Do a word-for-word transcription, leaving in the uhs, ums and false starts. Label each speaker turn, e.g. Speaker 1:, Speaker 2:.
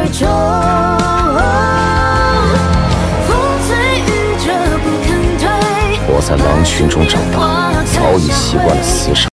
Speaker 1: 中，风吹雨遮不肯退。
Speaker 2: 我在狼群中长大，早已习惯了厮杀。